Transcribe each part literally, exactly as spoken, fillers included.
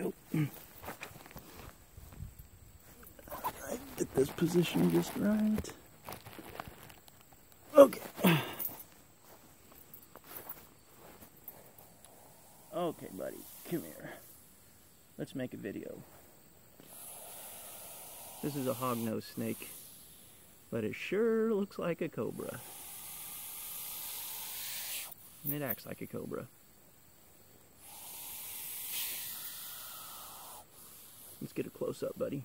go. Alright, get this position just right. Okay. Okay, buddy, come here. Let's make a video. This is a hognose snake, but it sure looks like a cobra. And it acts like a cobra. Let's get a close-up, buddy.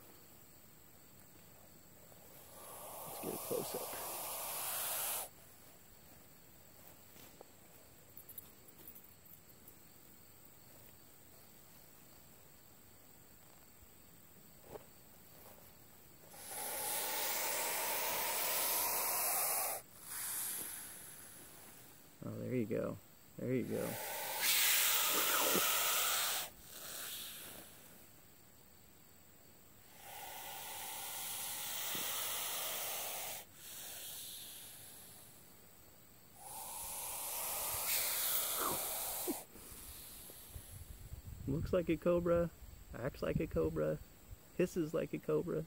Let's get a close-up. Oh, there you go. There you go. Looks like a cobra, acts like a cobra, hisses like a cobra.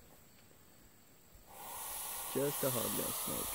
Just a hognose snake.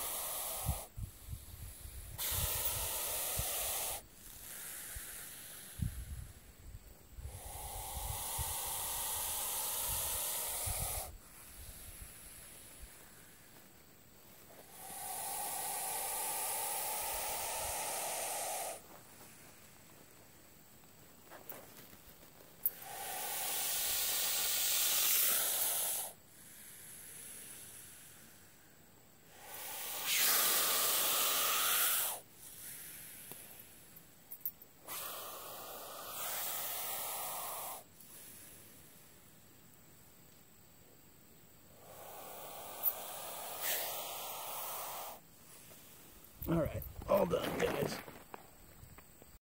All right, all done, guys.